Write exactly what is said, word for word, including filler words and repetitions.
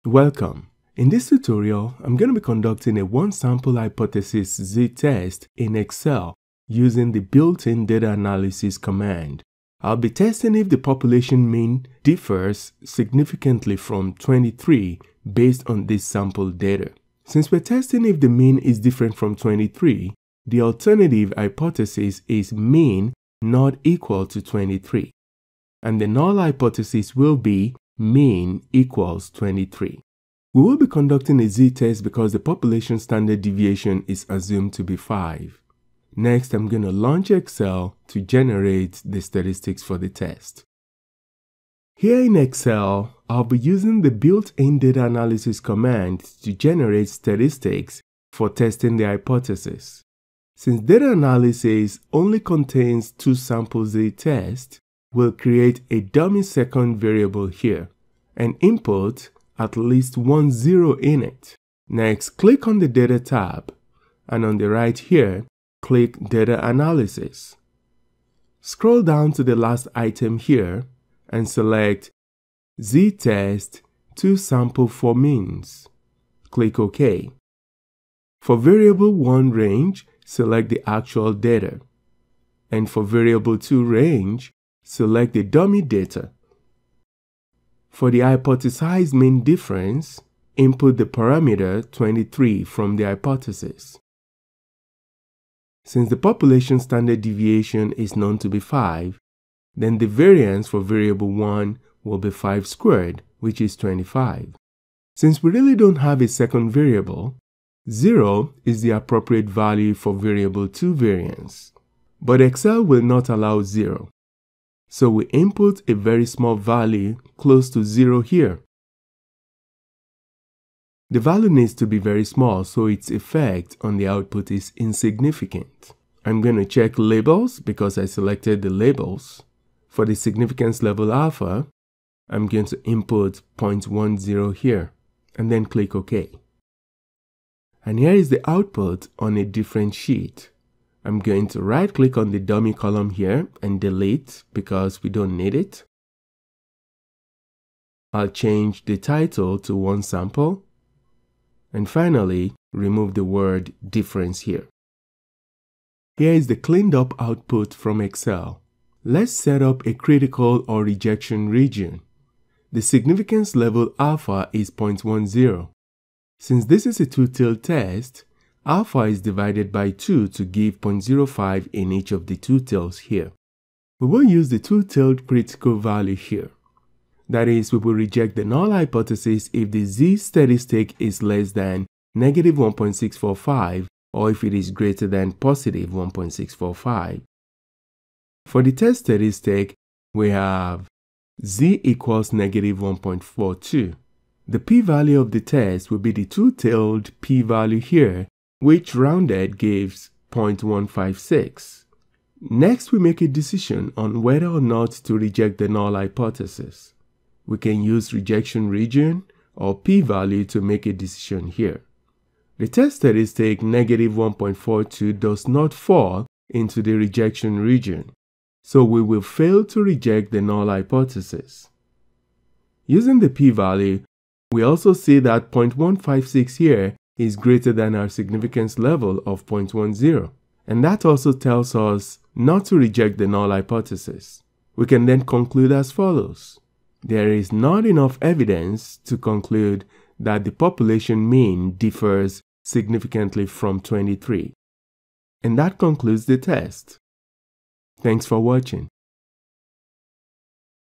Welcome. In this tutorial, I'm going to be conducting a one-sample hypothesis z-test in Excel using the built-in data analysis command. I'll be testing if the population mean differs significantly from twenty-three based on this sample data. Since we're testing if the mean is different from twenty-three, the alternative hypothesis is mean not equal to twenty-three, and the null hypothesis will be mean equals twenty-three. We will be conducting a z-test because the population standard deviation is assumed to be five. Next, I'm going to launch Excel to generate the statistics for the test. Here in Excel, I'll be using the built-in data analysis command to generate statistics for testing the hypothesis. Since data analysis only contains two samples z-test, we'll create a dummy second variable here and input at least one zero in it. Next, click on the Data tab, and on the right here, click Data Analysis. Scroll down to the last item here and select z-test two sample for means. Click OK. For variable one range, select the actual data, and for variable two range, select the dummy data. For the hypothesized mean difference, input the parameter twenty-three from the hypothesis. Since the population standard deviation is known to be five, then the variance for variable one will be five squared, which is twenty-five. Since we really don't have a second variable, zero is the appropriate value for variable two variance. But Excel will not allow zero. So we input a very small value close to zero here. The value needs to be very small so its effect on the output is insignificant. I'm going to check labels because I selected the labels. For the significance level alpha, I'm going to input zero point one zero here and then click OK. And here is the output on a different sheet. I'm going to right click on the dummy column here and delete because we don't need it. I'll change the title to one sample. And finally, remove the word difference here. Here is the cleaned up output from Excel. Let's set up a critical or rejection region. The significance level alpha is zero point one zero. Since this is a two-tailed test, alpha is divided by two to give zero point zero five in each of the two tails here. We will use the two-tailed critical value here. That is, we will reject the null hypothesis if the z-statistic is less than negative one point six four five or if it is greater than positive one point six four five. For the test statistic, we have z equals negative one point four two. The p-value of the test will be the two-tailed p-value here, which rounded gives zero point one five six. Next, we make a decision on whether or not to reject the null hypothesis. We can use rejection region or p-value to make a decision here. The test statistic negative one point four two does not fall into the rejection region, so we will fail to reject the null hypothesis. Using the p-value, we also see that zero point one five six here is greater than our significance level of zero point one zero, and that also tells us not to reject the null hypothesis. We can then conclude as follows. There is not enough evidence to conclude that the population mean differs significantly from twenty-three. And that concludes the test. Thanks for watching.